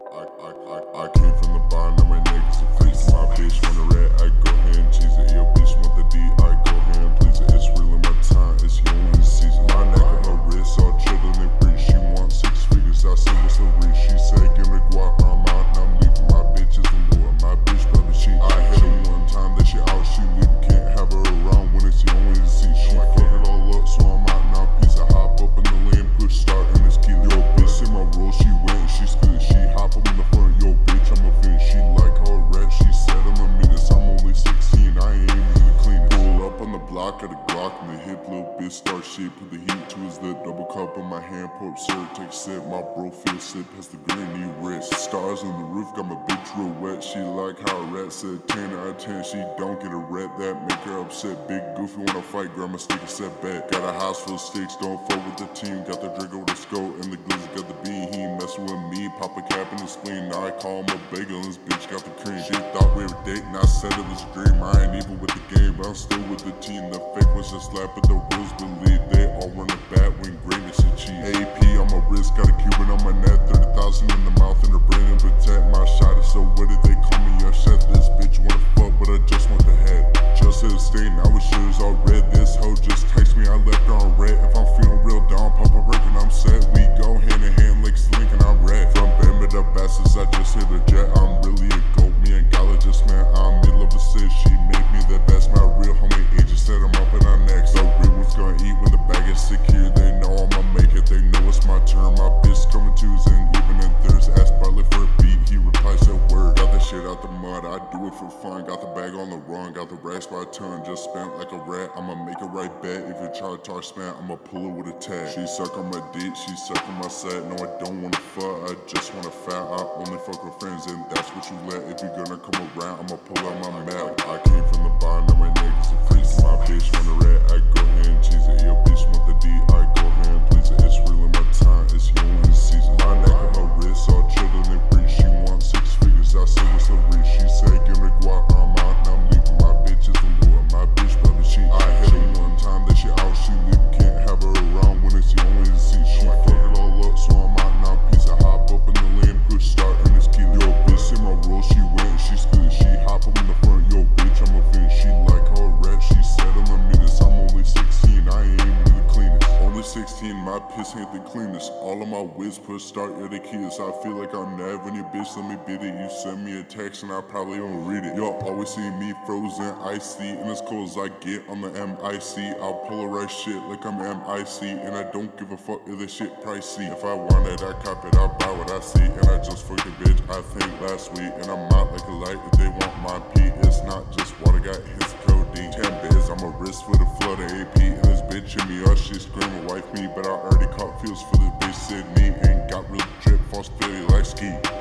I came from the bar, now my niggas are freezing. My bitch want a rat, I go ahead and cheese it. Yo, bitch want the D, I go ahead and please it. It's really my time, it's you in the season. My neck and my wrist all chillin' and free. She want 6 figures, I said what's the reach? She said give me guap, I'm out and I'm leaving. My bitch is the lure, my bitch probably cheat. I hit her one time, that she out, she leaving. Can't have her around when it's the only to see. She fuck it all up, so I'm out now. Piece I hop up in the lane, push start in this key. Yo, bitch in my roll, she went, she screwed. She hop up in the front, yo, bitch, I'm a fiend. She like her rat, she said I'm a meanest. I'm only 16, I ain't even the cleanest. Pull up on the block of the Glock in the hip, little bitch start shit. Put the heat to his lip, double cup in my hand, pour up syrup, take a sip. My bro feel sip, has the green knee wrist. Stars on the roof, got my bitch real wet. She like how a rat said 10 out of 10. She don't get a rat, that make her upset. Big goofy wanna fight, grab my stick and set back. Got a house full of sticks, don't fuck with the team. Got the Draco with the scope, and the glizzy got the bean. He ain't messing with me, pop a cap in the spleen. Now I call him a bagel, and this bitch got the cream. She thought we were dating, I said it was a dream. I ain't even with the game, but I'm still with the team. The fake was just slap, but the rules believe. They all run a bat when greatness achieved. AP on my wrist, got a Cuban on my neck. 30,000 in the mouth and the brain and protect my shot. So what did they call me? I said this bitch wanna fuck, but I just want the head. Just hit a stain, now it shoes all red. This hoe just text me, I left her on red. If I'm feeling real down, pop a break and I'm set. We go hand in hand like Slink and I'm red. From Bama to Basses, I just hit a jet. I'm really a goat, me and Gala just man. I'm middle of the city, she made me the best. My real homie agent set him up and I'm next. The real one's gonna eat when the bag is secure. They know I'ma make it, they know it's my turn. My bitch coming Tuesday and even in Thursday. Ask Bartlett for a beat, he replies that word. Got the shit out the mud, I do it for fun. Got the bag on the run, got the racks by a ton. Just spent like a rat, I'ma make a right bet. If you try to talk smack, I'ma pull her with a tag. She suck on my dick, she suck on my set. No, I don't wanna fuck, I just wanna fat. I only fuck with friends and that's what you let. If you're gonna come around, I'ma pull out my map. I came from the bar, now my niggas are freezing. My bitch want a rat, I go ahead and cheese it. Yo, bitch want the D, I go ahead and please it. It's really my time, it's you in the season. My neck and my wrist all chillin' and free. She want 6 figures, I said what's the reach? She said give me guap, I'm out and I'm leaving. My bitch is the lure, my bitch probably cheat. I hit her one time, that she out, she leaving. Can't have her around when it's the only to see. She fuck it all up, so I'm out now. Piece I hop up in the lane, push start in this key. Yo, bitch in my roll, she went, she screwed. She hop up in the front, yo, bitch, I'm a fiend. She like her rat, she said I'm a meanest. I'm only 16, I ain't even the cleanest. Only 16, my piss ain't the cleanest. All of my whiz push start, you're the keys. I feel like I'm never in your bitch, let me beat it. You send me a text and I probably won't read it. Y'all always see me frozen, icy, and as cold as I get on the MIC. I'll polarize shit like I'm MIC, and I don't give a fuck if this shit pricey. If I want it, I cop it, I'll buy what I see. And I just fucked a bitch, I think last week. And I'm out like a light if they want my pee. It's not just water, got his codeine. 10 biz, I'm a wrist with a flood of AP. And this bitch hit me up, she screaming wife me. But I already caught feels for the bitch Sydney. And got real drip, false failure like ski.